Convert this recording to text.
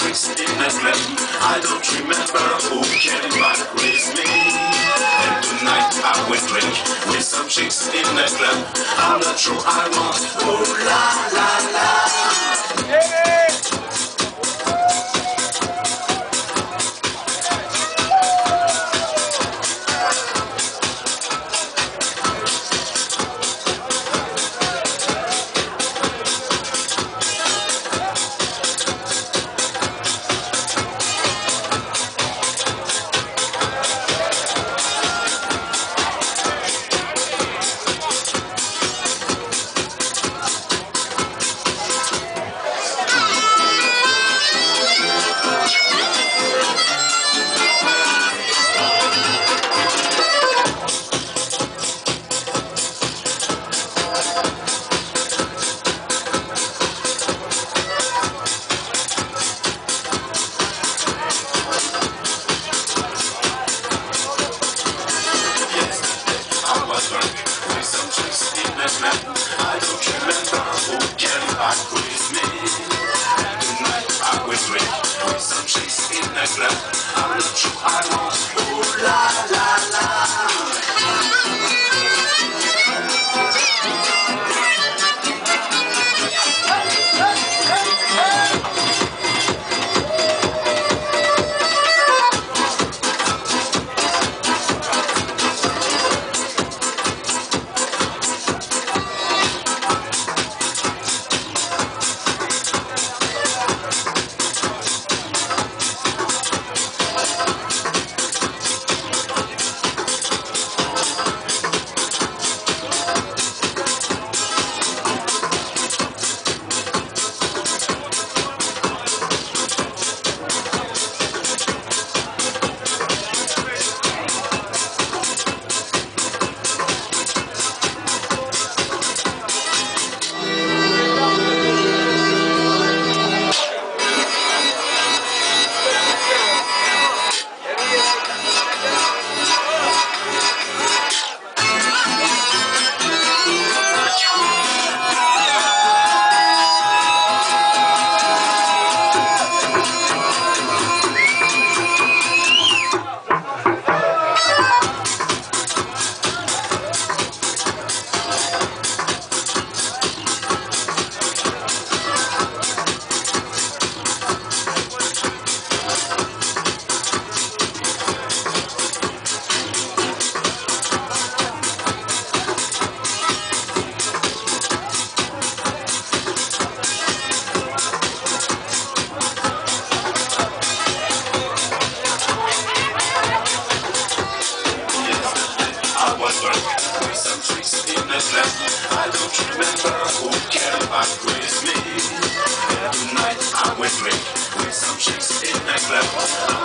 tricks in the club. I don't remember who came back with me. And tonight I will drink with some chicks in the club. I'm not sure I want. Oh la la la. With some tricks in the club. I don't remember who came back with me. And tonight I will drink with some chicks in the club. I'm not sure I want. Oh la la la. With some tricks in the club. I don't remember who came back with me. And tonight I will drink with some chicks in the club.